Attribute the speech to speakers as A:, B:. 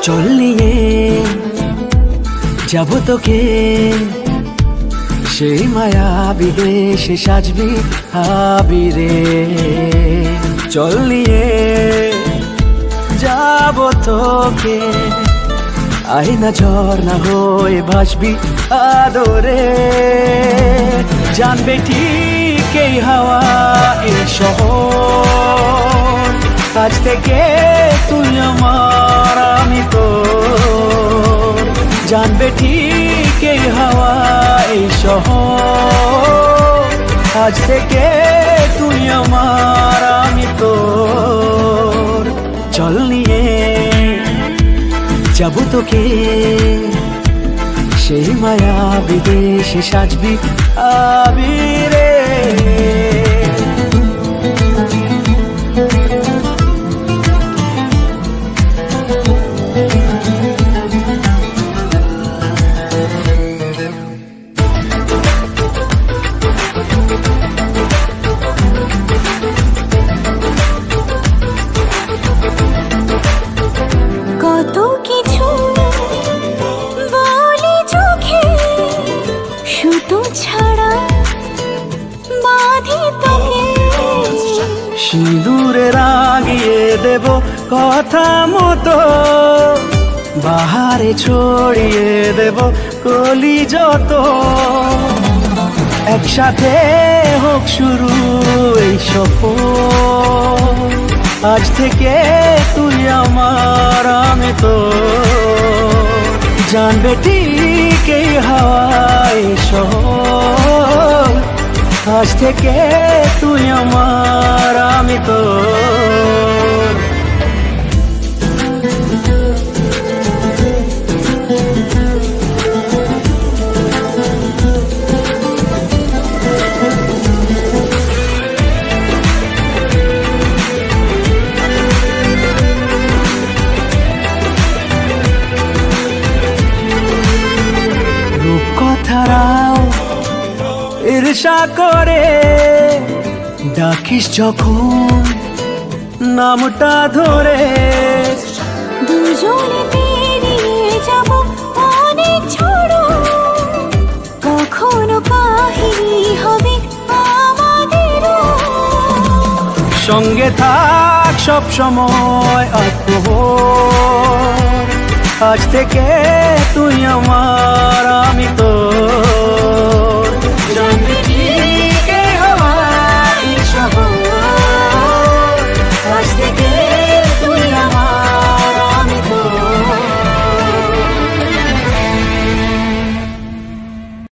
A: চল নিয়ে যাব তোকে সেই মায়াবী দেশে সাজবি আবিরে। চল নিয়ে যাব তোকে আয়না ঝর্ণা হয়ে ভাসবি আদরে। জানবে ঠিক এই হাওয়া এই শহর, আজ থেকে তুই আমার আমি তোর। জানবে ঠিক এই হাওয়া এই শহর, আজ থেকে তুই আমার আমি তোর। চল নিয়ে যাব তোকে সেই মায়াবী দেশে সাজবি আবিরে।
B: কত কিছু বলি চোখে, সুতো ছাড়া বাঁধি তোকে।
A: সিঁদুরে রাগিয়ে দেব কথা মতো, বাহারে ছড়িয়ে দেব কলি যত। একসাথে হোক শুরু এই সফর, আজ থেকে তুই আমার আমি তোর। জানবে ঠিক এই হাওয়ায় শহর, আজ থেকে তুই আমার আমি তোর। রূপকথারাও ঈর্ষা করে ডাকিস যখন নামটা ধরে।
B: দুজনে পেরিয়ে যাব অনেক ঝড়, কখনো কাহিনী হবে আমাদের।
A: সঙ্গে থাক সব সময় আত্মহর, আজ থেকে তুই আমার আমি তোর। জানবি